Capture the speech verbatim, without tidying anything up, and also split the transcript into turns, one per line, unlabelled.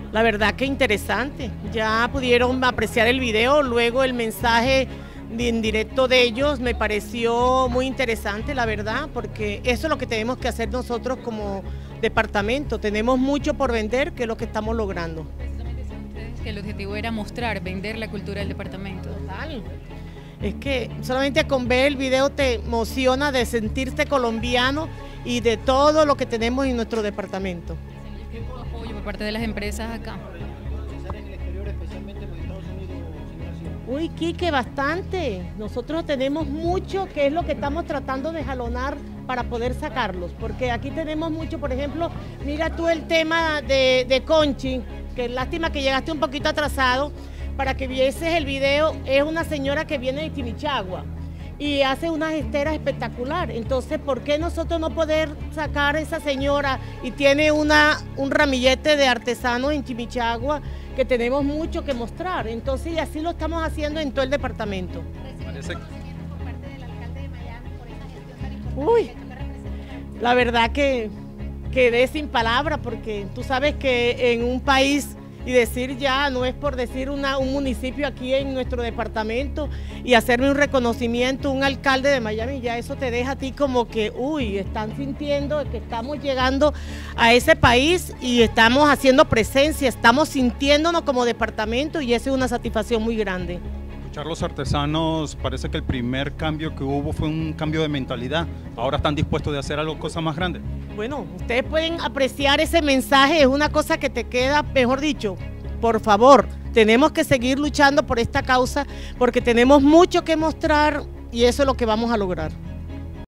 La verdad que interesante, ya pudieron apreciar el video, luego el mensaje en directo de ellos me pareció muy interesante, la verdad, porque eso es lo que tenemos que hacer nosotros como departamento, tenemos mucho por vender, que es lo que estamos logrando.
Precisamente decían ustedes que el objetivo era mostrar, vender la cultura del departamento.
Total. Es que solamente con ver el video te emociona de sentirte colombiano y de todo lo que tenemos en nuestro departamento.
¿Qué apoyo por parte de las empresas acá?
Uy, Quique, bastante. Nosotros tenemos mucho que es lo que estamos tratando de jalonar para poder sacarlos, porque aquí tenemos mucho, por ejemplo, mira tú el tema de, de Conchi, que lástima que llegaste un poquito atrasado, para que vieses el video, es una señora que viene de Chimichagua y hace unas esteras espectacular. Entonces, ¿por qué nosotros no poder sacar a esa señora y tiene una, un ramillete de artesanos en Chimichagua que tenemos mucho que mostrar? Entonces, y así lo estamos haciendo en todo el departamento.
Parece...
Uy, la verdad que quedé sin palabras porque tú sabes que en un país, y decir ya, no es por decir una, un municipio aquí en nuestro departamento y hacerme un reconocimiento, un alcalde de Miami, ya eso te deja a ti como que, uy, están sintiendo que estamos llegando a ese país y estamos haciendo presencia, estamos sintiéndonos como departamento y esa es una satisfacción muy grande.
Escuchar los artesanos, parece que el primer cambio que hubo fue un cambio de mentalidad, ahora están dispuestos de hacer algo, cosa más grande.
Bueno, ustedes pueden apreciar ese mensaje, es una cosa que te queda, mejor dicho, por favor, tenemos que seguir luchando por esta causa porque tenemos mucho que mostrar y eso es lo que vamos a lograr.